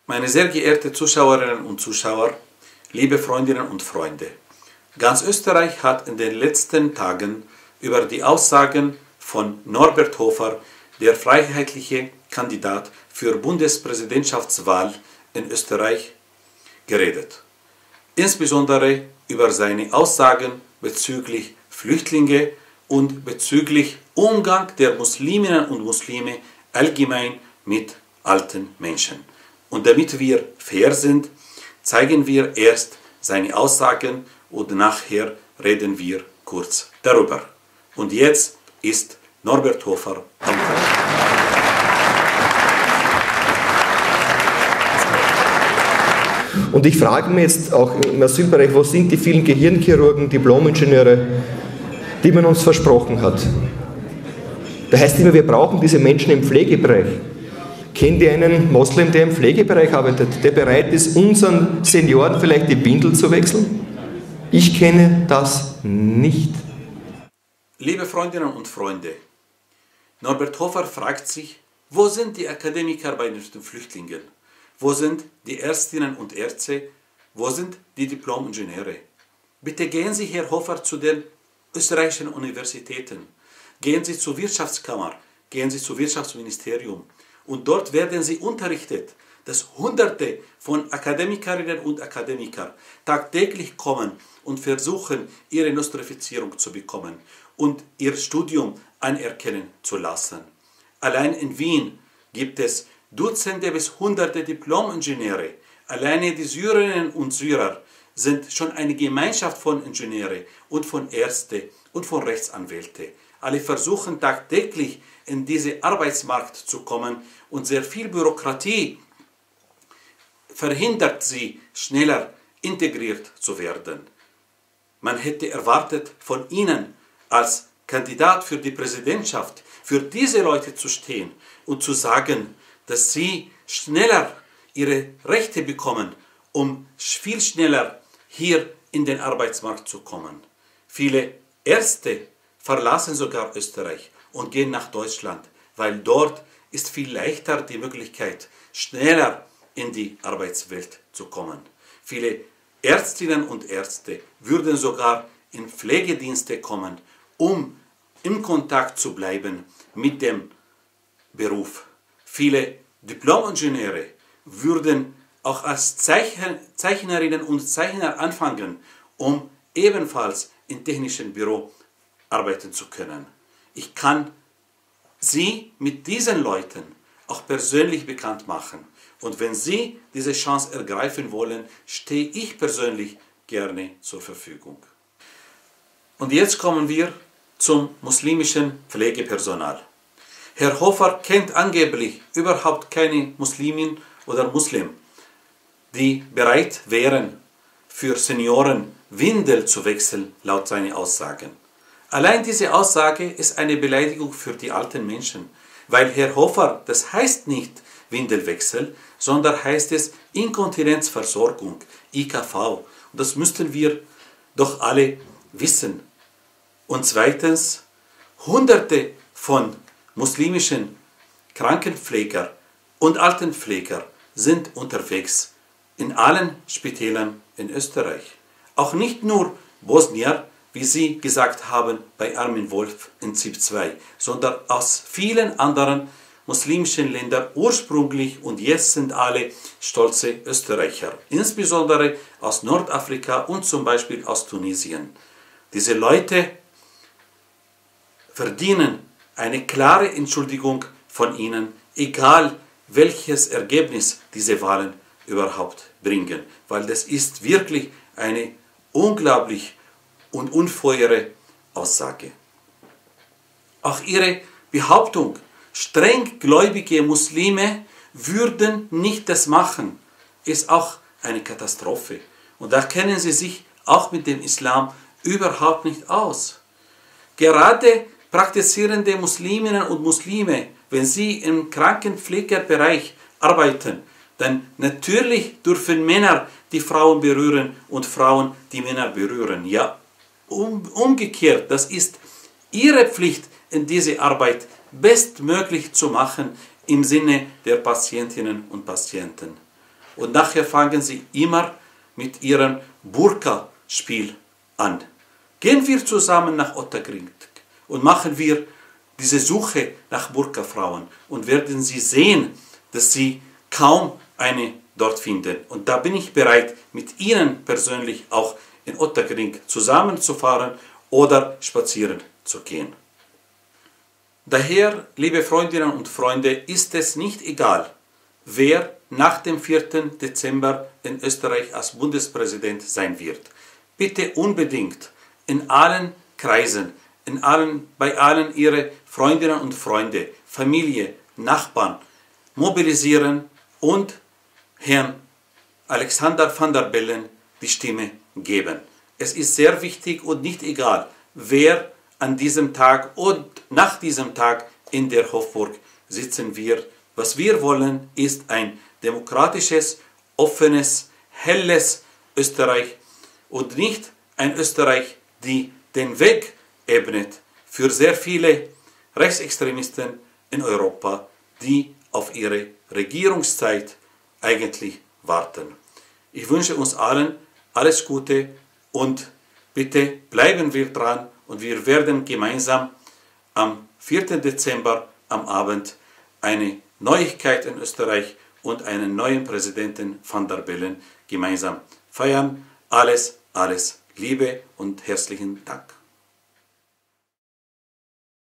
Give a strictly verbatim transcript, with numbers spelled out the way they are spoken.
Meine sehr geehrten Zuschauerinnen und Zuschauer, liebe Freundinnen und Freunde, ganz Österreich hat in den letzten Tagen über die Aussagen von Norbert Hofer, der freiheitliche Kandidat für Bundespräsidentschaftswahl in Österreich, geredet. Insbesondere über seine Aussagen bezüglich Flüchtlinge und bezüglich Umgang der Musliminnen und Muslime allgemein mit alten Menschen. Und damit wir fair sind, zeigen wir erst seine Aussagen und nachher reden wir kurz darüber. Und jetzt ist Norbert Hofer am Tag. Und ich frage mich jetzt auch im Asylbereich, wo sind die vielen Gehirnchirurgen, Diplomingenieure, die man uns versprochen hat? Da heißt immer, wir brauchen diese Menschen im Pflegebereich. Kennt ihr einen Moslem, der im Pflegebereich arbeitet, der bereit ist, unseren Senioren vielleicht die Windel zu wechseln? Ich kenne das nicht. Liebe Freundinnen und Freunde, Norbert Hofer fragt sich, wo sind die Akademiker bei den Flüchtlingen? Wo sind die Ärztinnen und Ärzte? Wo sind die Diplomingenieure? Bitte gehen Sie, Herr Hofer, zu den österreichischen Universitäten. Gehen Sie zur Wirtschaftskammer, gehen Sie zum Wirtschaftsministerium. Und dort werden Sie unterrichtet, dass Hunderte von Akademikerinnen und Akademikern tagtäglich kommen und versuchen, ihre Nostrifizierung zu bekommen und ihr Studium anerkennen zu lassen. Allein in Wien gibt es Dutzende bis Hunderte Diplomingenieure. Alleine die Syrerinnen und Syrer sind schon eine Gemeinschaft von Ingenieure und von Ärzte und von Rechtsanwälte. Alle versuchen tagtäglich in diesen Arbeitsmarkt zu kommen und sehr viel Bürokratie verhindert sie, schneller integriert zu werden. Man hätte erwartet von ihnen als Kandidat für die Präsidentschaft, für diese Leute zu stehen und zu sagen, dass sie schneller ihre Rechte bekommen, um viel schneller hier in den Arbeitsmarkt zu kommen. Viele Ärzte verlassen sogar Österreich und gehen nach Deutschland, weil dort ist viel leichter die Möglichkeit, schneller in die Arbeitswelt zu kommen. Viele Ärztinnen und Ärzte würden sogar in Pflegedienste kommen, um im Kontakt zu bleiben mit dem Beruf. Viele Diplomingenieure würden auch als Zeichen, Zeichnerinnen und Zeichner anfangen, um ebenfalls im technischen Büro arbeiten zu können. Ich kann Sie mit diesen Leuten auch persönlich bekannt machen. Und wenn Sie diese Chance ergreifen wollen, stehe ich persönlich gerne zur Verfügung. Und jetzt kommen wir zum muslimischen Pflegepersonal. Herr Hofer kennt angeblich überhaupt keine Muslimin oder Muslim, die bereit wären, für Senioren Windel zu wechseln, laut seiner Aussagen. Allein diese Aussage ist eine Beleidigung für die alten Menschen, weil Herr Hofer, das heißt nicht Windelwechsel, sondern heißt es Inkontinenzversorgung, I K V. Und das müssten wir doch alle wissen. Und zweitens, Hunderte von muslimischen Krankenpfleger und Altenpfleger sind unterwegs in allen Spitälern in Österreich. Auch nicht nur Bosnier, wie Sie gesagt haben bei Armin Wolf in ZIP zwei, sondern aus vielen anderen muslimischen Ländern ursprünglich, und jetzt sind alle stolze Österreicher, insbesondere aus Nordafrika und zum Beispiel aus Tunesien. Diese Leute verdienen eine klare Entschuldigung von Ihnen, egal welches Ergebnis diese Wahlen überhaupt bringen, weil das ist wirklich eine unglaublich und unfaire Aussage. Auch Ihre Behauptung, strenggläubige Muslime würden nicht das machen, ist auch eine Katastrophe. Und da kennen Sie sich auch mit dem Islam überhaupt nicht aus. Gerade praktizierende Musliminnen und Muslime, wenn sie im Krankenpflegebereich arbeiten, dann natürlich dürfen Männer die Frauen berühren und Frauen die Männer berühren. Ja, um, umgekehrt, das ist ihre Pflicht, in diese Arbeit bestmöglich zu machen im Sinne der Patientinnen und Patienten. Und nachher fangen sie immer mit ihrem Burka-Spiel an. Gehen wir zusammen nach Ottakring und machen wir diese Suche nach Burka-Frauen und werden Sie sehen, dass Sie kaum eine dort finden. Und da bin ich bereit, mit Ihnen persönlich auch in Ottakring zusammenzufahren oder spazieren zu gehen. Daher, liebe Freundinnen und Freunde, ist es nicht egal, wer nach dem vierten Dezember in Österreich als Bundespräsident sein wird. Bitte unbedingt in allen Kreisen, in allen, bei allen Ihre Freundinnen und Freunde, Familie, Nachbarn mobilisieren und Herrn Alexander Van der Bellen die Stimme geben. Es ist sehr wichtig und nicht egal, wer an diesem Tag und nach diesem Tag in der Hofburg sitzen wird. Was wir wollen, ist ein demokratisches, offenes, helles Österreich und nicht ein Österreich, die den Weg ebnet für sehr viele Rechtsextremisten in Europa, die auf ihre Regierungszeit eigentlich warten. Ich wünsche uns allen alles Gute und bitte bleiben wir dran und wir werden gemeinsam am vierten Dezember am Abend eine Neuigkeit in Österreich und einen neuen Präsidenten Van der Bellen gemeinsam feiern. Alles, alles Liebe und herzlichen Dank.